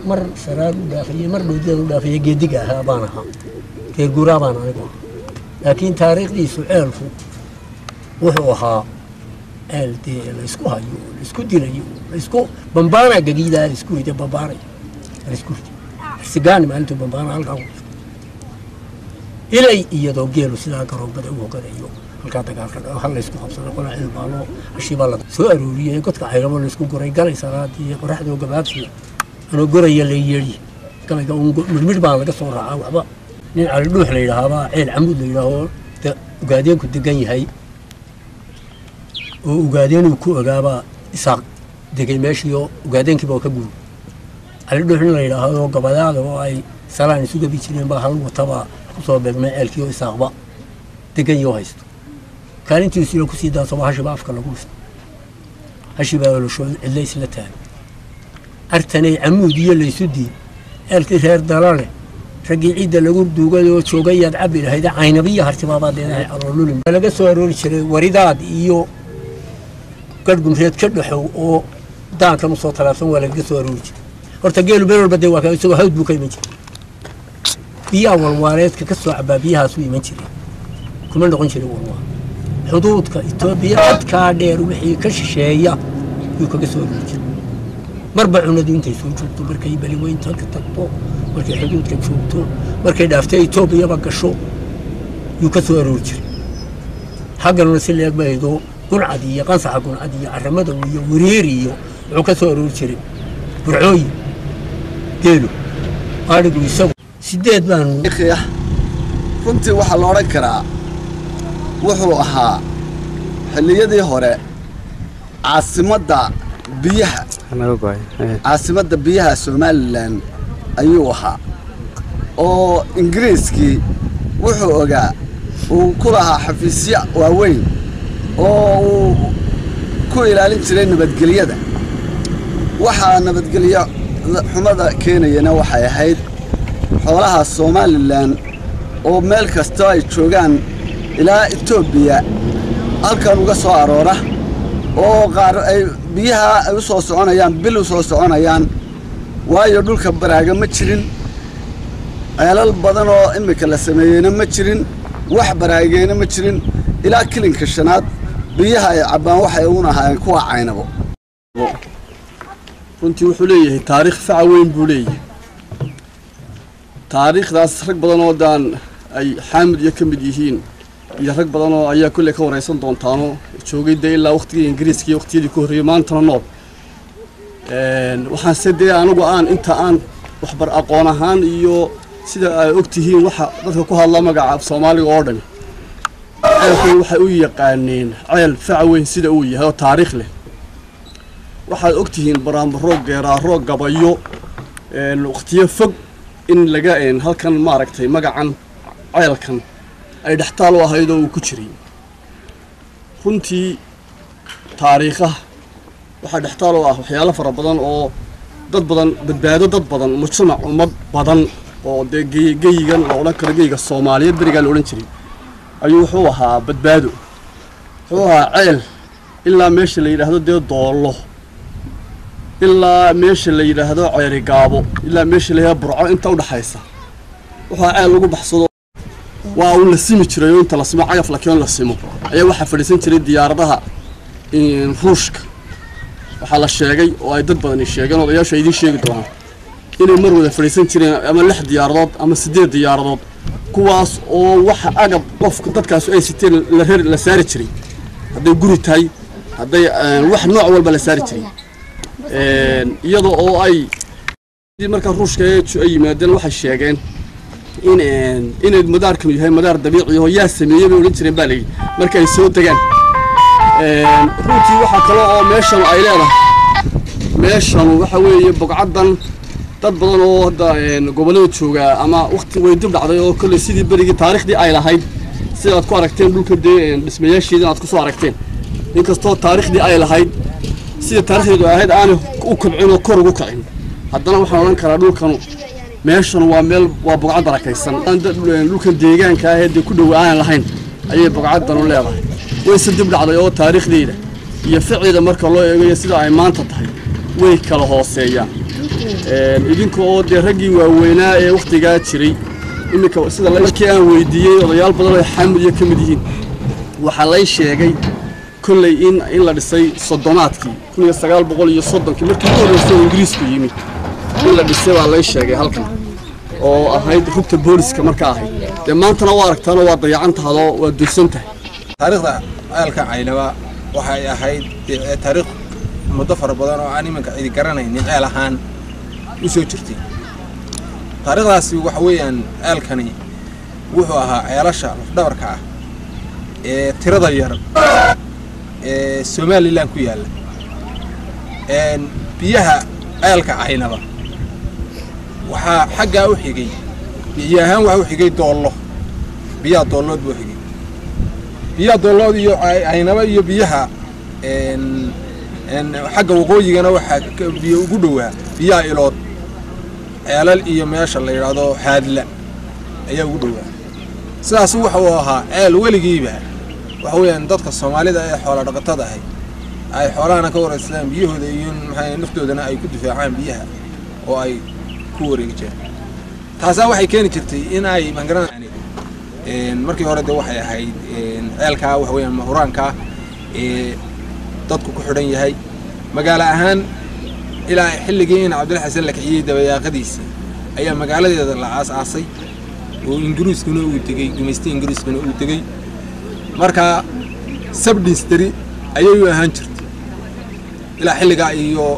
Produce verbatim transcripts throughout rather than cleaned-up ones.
مر سراد دافية مر لودين دافية جديدة بانها في قرابان أيضا لكن تاريخ دي سؤال فو وحوها قال دي الاسكو هايو الاسكو دي ليو الاسكو بمبانا جديدة الاسكو دي بمبانا الاسكو سجان ما أنتم بمبانا على الأول إلى يدو جيلو سلا كرو بدأ وكذا يوم الكاتب قال خلنا الاسكو خبصنا قلنا علم بالو الشيء بالله سؤال وريه قلت كحيرمون الاسكو قري قال يساراتي قرح دو قبابسي أنا قري يلي يلي كما يقول مش بالله قصور رعاه وعبا على اللوح اللي يراها عين عمود اللي يراها وقاعدين كنت جاي هاي وقاعدين وكو أجابة إساق دقي ماشيو وقاعدين كبوا كبوا على اللوح اللي يراها وقبل هذا وأي سلام سوق بيشيلين بحال وطبع صوب بجمع الكيو إساق با دقي يوهيست كان أنت يصيروا كسيدا صباح شباب أفكار لقوس هالشباب ولا شو اللي يسلتها أرتني عمودية اللي يسدي الكثير دلاله رجع عيد لقول دوجا وشوجيات عبير هيدا عينبية هرتبابات هنا أرولون بلقى سوارول شري ورداد إيو قد قمت كله أو دان كم صوت ثلاثون ولا لقى سوارول ارتجلوا بيرو بدي واقع يسوي هود بوكي منشي في أول وارد ككسر عبابيها سوي منشي كمان نقول شري والله حدود كإثيوبيا قد كادير وحي كشيء يوكا سوارول مربع ندين تيسوي شو بركي بلي وين تكتبوا markay xuduudka joogto markay dhaaftay Itoobiya ba gasho yu ka soo aroorjir xaggana si leeg baydo qurcadiya qansaxa qurcadiya aramada iyo wareeriyo wuxuu ka soo aroorjir burcooy geelo aarigu isagu sideed baan ikhya runtii waxa la oran karaa wuxuu ahaa xilliyadii hore caasimadda biyaha caasimadda biyaha Soomaaliland ayuu ahaa oo ingiriiskii wuxuu ogaa uu ku lahaa xafiisyo waaweyn oo uu ku ilaalin jiray nabadgelyada waxa nabadgelyo xumada keenayna waxay ahayd xoolaha Soomaaliland oo meel kasta ay joogaan ilaa Itoobiya halkan uga soo aroora oo qaar ay biyaha ay u soo soconayaan bil u soo soconayaan waayo dhulka baraaga ma jirin ceelal badan oo imika la sameeyayna ma jirin wax baraageena ma jirin ilaa kilinka shanaad biyaha ay cabaan waxay uuna ahaayeen kuwa caynabo runtii wuxuu leeyahay taariikh fac weyn buu leeyahay taariikhdaas rag badan oo daan ay xaamid iyo kamid yihiin iyo rag badan oo ayaa kulli ka wareysan doontaano joogay ilaa waqtigii ingiriiska iyo waqtiyadii ku horreeyay maanta nool waxaan sidee anigu aan inta aan waxbar aqoon ahaan iyo sida ay ogtihiin waxa dadka ku hadla magaca Soomaaliga oo dhan ceelku waxay u yaqaaneen ceel fac weyn sida uu yahay taariikh leh waxaad ogtihiin baraambar roog geeraa roog gabayo een waqtiyo fog in laga een halkan ma aragtay magacan ceelkan ay dhaxtaal u ahayd oo ku jiray runtii taariikhaha waxa dhaxtaal oo ah waxyaalo fara badan oo dad badan badbaado dad badan mujtamac ummad badan oo deegayigan oo la kala geeyga Soomaaliyeed bariga la oran jiray ayuu wuxuu ahaa badbaado wuxuu ahaa ceel ilaa meesha la yiraahdo dee doolo ilaa meesha la yiraahdo ceeri gaabo ilaa meesha la yiraahdo burco inta u dhaxaysa waxa ceel lagu baxsado waa uu la simi jiray inta la simo cagaf la keen la simo ayaa waxa fadhiisan jiray diyaaradaha in ruushka waxa la sheegay oo ay dad badan sheegeen oo ayaasha idin sheegi doonaan inay mar wada fadhiisan jireen ama lix diyaaradood ama sideed diyaaradood kuwaas oo waxa agab qofka dadkaas ay siteen la reer la saari jiray haday guri tahay haday wax nooc walba la saari jiray een iyadoo oo ay marka ruushka ay yimaadeen waxa sheegeen in in madaarkan yahay madaar dabiici oo yaa sameeyay oo oran jireen baa leeyahay marka ay soo tagaan een runtii waxa kale oo meeshan ay leedahay meeshan waxa weeye bogcadan dad badan oo hada gobolada jooga ama waqti way dib dhacday oo kale sidii barigi taariikhdii ay lahayd sidaad ku aragteen dhulka dhismayaashiisa aad ku soo aragteen inkastoo taariikhdii ay lahayd sida taariikhdu ahayd aan u kobcin oo kor ugu kacin haddana waxaan oran karaa dhulkan meeshan waa meel waa bogcad barakaysan dhulkan deegaanka ah ee ku dhow aan lahayn ayay bogcadan u leedahay way si dib dhacday oo taariikhdeeda iyo ficilada marka loo eego sida ay maanta tahay way kala hooseeyaan idinka oo dee raggii waaweynaa ee wakhtigaa jiray iminka sida markii aan weydiiyey odayaal badan oo xamud iyo ka mid yihiin waxaa lay sheegay kolley in in la dhisay soddomaadkii kun iyo sagaal boqol iyo soddonkii markii ugu horreysay ingiriisku yimid in la dhisay baa lay sheegay halkan oo ahayd rugta booliska markaa ahayd dee maantana waa aragtaanoo waa dayacan tahadoo waa dursan tahay taariikhda ceelka Caynaba waxay ahayd taariikh muddo fara badan oo aan iminka cidi garanaynin ceel ahaan u soo jirtay taariikhdaasi waxa weeyaan ceelkani wuxuu ahaa ceelasha lafdhabarka ah ee tirada yar ee Somaliland ku yaala een biyaha ceelka Caynaba waxa xagga u xigay biyahan waxa u xigay doollo biyaha doollood buu xigay biyaha doollood iyo Caynaba iyo biyaha een een xagga waqooyigana waxa biyo ugu dhawaa biyaha ilood ceelal iyo meesha la yiraahdo Haadla ayaa ugu dhawaa sidaas waxa uu ahaa ceel weligiiba waxa weeyaan dadka Soomaalida ee xoolo dhaqatada ah ay xoolaana ka waraysadaan biyahooda iyo maxay naftoodana ay ku difaacaan biyaha oo ay ku wareegayaan taas waxay keeni jirtay in ay mangaran een markii hore waxay ahayd een ceelka waxa weeyaan mahuraanka ee dadku ku xidhan yahay magaalo ahaan ilaa xilligii in Cabdul Xasan la kiciyay dabayaaqadiisa ayaa magaaladeeda la aasaasay oo Ingiriiskuna uu tagay gumeystii Ingiriiskuna uu tagay marka subdistrict ayay u ahaan jirtay ilaa xilliga iyo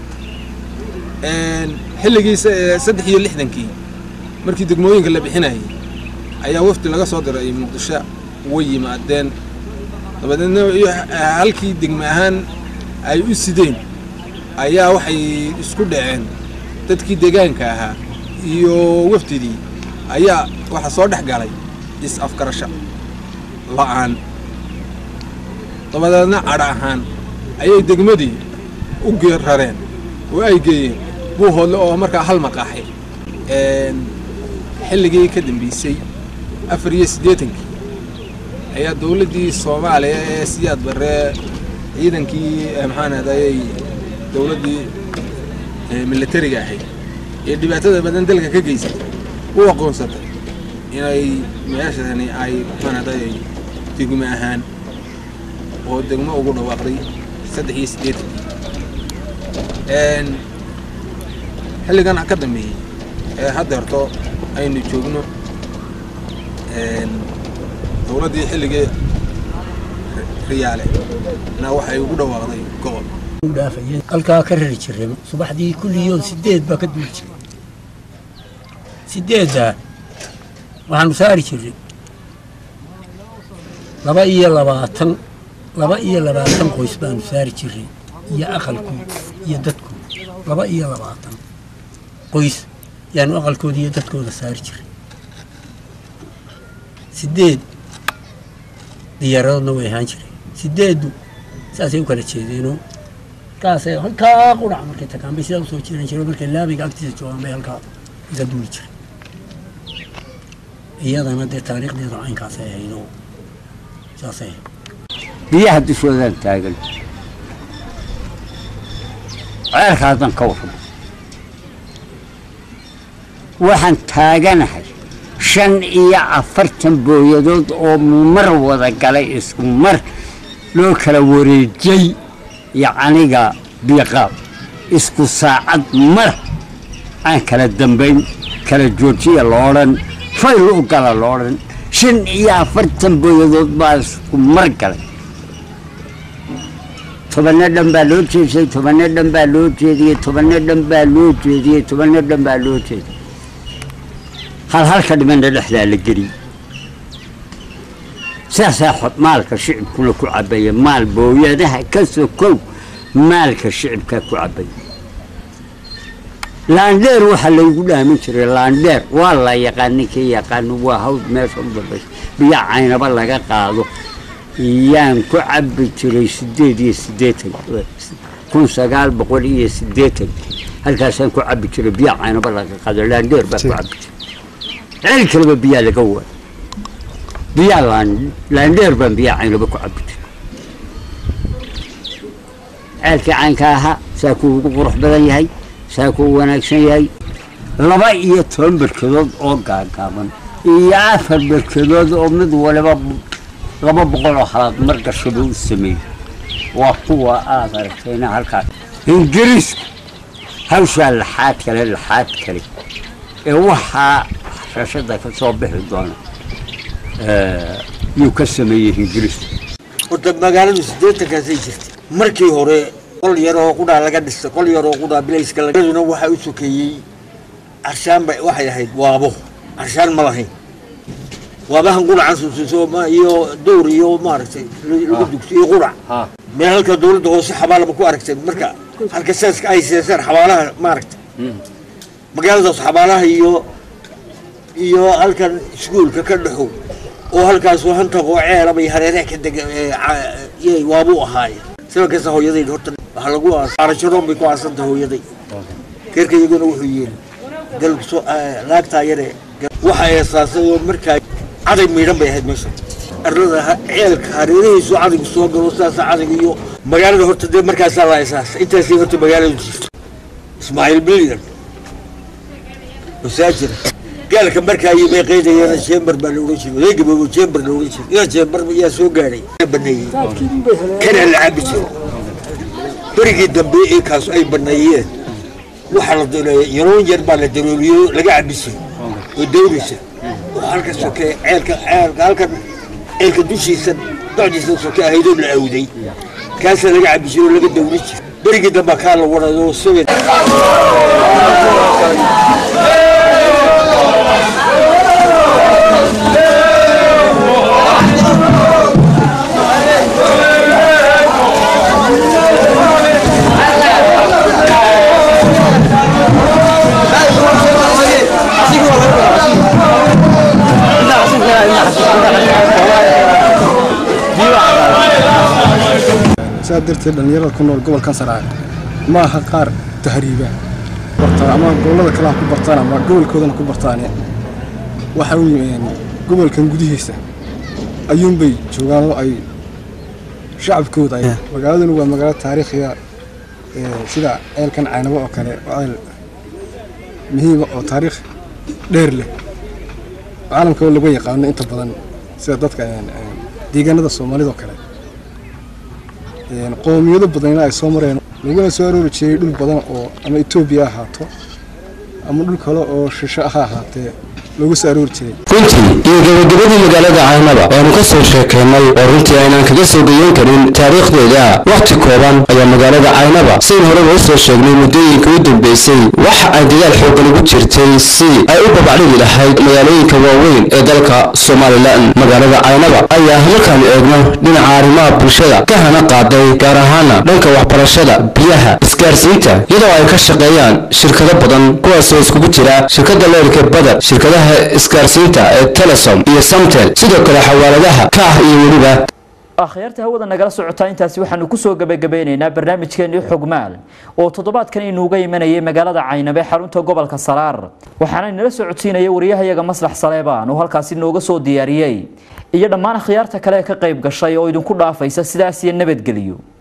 een xilligiisa saddex iyo lixdankii markii degmooyinka la bixinayay ayaa wafdi laga soo diray Muqdisho way yimaadeen dabadeedna halkii degmo ahaan ay u sideen ayaa waxay isku dhaceen dadkii deegaanka ahaa iyo wafdidii ayaa waxa soo dhex galay is afkarasho la'aan dabadeedna cadha ahaan ayay degmadii u geerareen oo ay geeyeen buuhoodle oo markaa hal maqaaxi een xilligii ka dambeysay afar iyo siddeetankii ayaa dawladdii Soomaaliya ee Siyaad Barre ciidankii maxaan ahaayay dawladdii militariga ahayd ee dhibaatada badan dalka ka geysay u aqoonsatay inay meeshani ay maxaan ahaayay degmo ahaan oo degmo ugu dhawaaqday saddex iyo siddeetankii een xilligan ka dambeeyay ee haddeerto aynu joogno een dawladdii xilligii riyaale na waxay ugu dhawaaqday gobol dhaafayeen halkaa ka rari jiray subaxdii kulliyoon sideed baa ka duuli jiray sideedda waxaanu saari jiray laba iyo labaatan laba iyo labaatan qoys baanu saari jiray iyo aqalku iyo dadku laba iyo labaatan qoys yaanu aqalkooda iyo dadkooda saari jiray sideed diyaaradna way ahaan jiray sideedu saasay u kala jeedeenoo kaasay halkaa qurac markay tagaan bay sidaa usoo jiran jiray markay laabiga agtiisa joogaan bay halkaa iga duuli jiray iyadana dee taariikhdeeda caynkaasay ahayd oo saasay ahayd biyaha dushoodan taagan ceelkaadan ka warramo waxaan taaganahay shan iyo afartan booyadood oo mar wada galay isku mar loo kala wareejay yacniga biiqaab isku saacad mar aan kala dambayn kala joojiya loodhan fayl u gala loodhan shan iyo afartan booyadood baa isku mar galay tobanna dhan baa loo jeedsay tobanna dhan baa loo jeediyey tobanna dhan baa loo jeediyey tobanna dhan baa loo jeediyey hal halka dhimanna dhexdaa la geliyey saasaa maalka shicibkuna ku cabaya maal booyadaha ka sokow maalka shicibkaa ku cabaya laandheer waxaa laygu dhaamin jiray laandheer waa la yaqaan ninkii yaqaano waa hawd meesha u dambaysa biyaa Caynaba laga qaado yaan ku cabbi jiray sideed iyo siddeetan kun sagaal boqol iyo siddeetan halkaasaan ku cabbi jiray biyaa Caynaba laga qaado laandheer baa ku cabbi jiray ceel kaleba biyaa laga waa biyaa laandheer baan biyaa Caynaba ku cabbi jiray ceelkii caynka ahaa saa kuu ugu qurux badan yahay saakuu wanaagsan yahay laba iyo toban barkadood oo gaagaaban iyo afar barkadood oo mid waliba laba boqol oo halaad mar gashaba u sameeyey waa kuwa aad aragtayna halkaas ingiriisku hawshaa laxaad kale laxaad kale ee waxaa shashada ka soo bixi doona yuu ka sameeyey ingiriisku horta magaaladu siddeetankaasay jirtay markii hore qol yaroo qudhaa laga dhistay qol yaroo qudhaa bilayska lagaduna waxaa u sokeeyey carshaan bay waxay ahayd waabo carshaan ma lahayn waabahan qudhacan suusuuso iyo dowr iyo maaragtay lagu dugso iyo qudhac meel halka dowladda hoose xabaalaba ku aragtay marka halka saaska ay seesaan xabaalaha maaragtay magaaladaas xabaalaha iyo iyo halkan iskuulka ka dhaxow oo halkaas hanta oo ceelaba iyo hareeraha ka dega ee waabu ahaayeen sidoo kale hooyaday horta waxa lagu aasarajaro bay ku aasanta hooyaday keerkayguna wuxuu yeelay galb soo laagta yare waxa ay asaasay markaa caday miidhan bay ahayd meesha arlada ceelka hareerihiisu caday soo galo saas caday iyo magaalada horta dee markaas la asaasay intaas horta magaalada jirto Ismaaciil Biliyan wasaajir قالك مركا يبي قيد يا شيمبر بالوجه ويجي بو شيمبر بالوجه يا شيمبر يا سو غاري بني كان العب شيء بريق دبي كاس اي بنيه وحل يرون جرب على دروريو لقى عبسي ودوريس وحركه سوكي عيلك عيلك هلك عيلك دوشيسن دعجيس سوكي هيدو العودي كاس لقى عبسي ولقى دوريس بريق دبا كان ورا سوي سادرت الدنيا كنا الجبل كان سرعان ما هقار تهريبا برتان أما جولة كلاه كبرتان أما جول كودنا كبرتان وحاول يعني جبل كان جديه هسه أيوم بي شو قالوا أي شعب كود أي وقالوا إنه مجال تاريخية سلا قال كان عينه وكله وقال مهي وتاريخ دير له عالم كله بيجي قالوا أنت بدن سيادتك يعني ديجانا الصومالي وكله يعني قومية بدنا أي سومرين لقينا سوارو شيء دول بدن أو أما إثيوبيا هاتو أما دول كلا أو شاشة هاتو lagu saarurtay runtii iyo gabadhada magaalada Caynaba oo ka soo sheekeynay oo runtii aynan kaga soo gayan karin taariikhdeeda waqti kooban ayaa magaalada Caynaba si hore loo soo sheegnay muddooyinkii u dambeysay wax ay dagaal xoog lagu jirtay si ay u babacdhigi lahayd magaalooyinka waaweyn ee dalka Soomaaliland magaalada Caynaba ayaa halkan eegno dhinaca arrimaha bulshada ka hana qaaday gaar ahaan dhanka waxbarashada biyaha isgaarsiinta iyadoo ay ka shaqeeyaan shirkado badan kuwaas oo isku jira shirkadda leerka badar shirkadaha isgaarsiinta ee Telesom iyo Samtel sidoo kale xawaaladaha ka ah iyo waliba akhyaarta hawada nagala socota intaasi waxaanu ku soo gabagabeynaynaa barnaamijkeennii xogmaal oo toddobaadkan inuuga imanayay magaalada Caynaba ee xarunta gobolka Saraar waxaana inala socodsiinaya wariyahayaga Maslax Saleebaan oo halkaasi nooga soo diyaariyay iyo dhammaan akhyaarta kale ee ka qayb gashay oo idinku dhaafaysa sidaas iyo nabadgeliyo.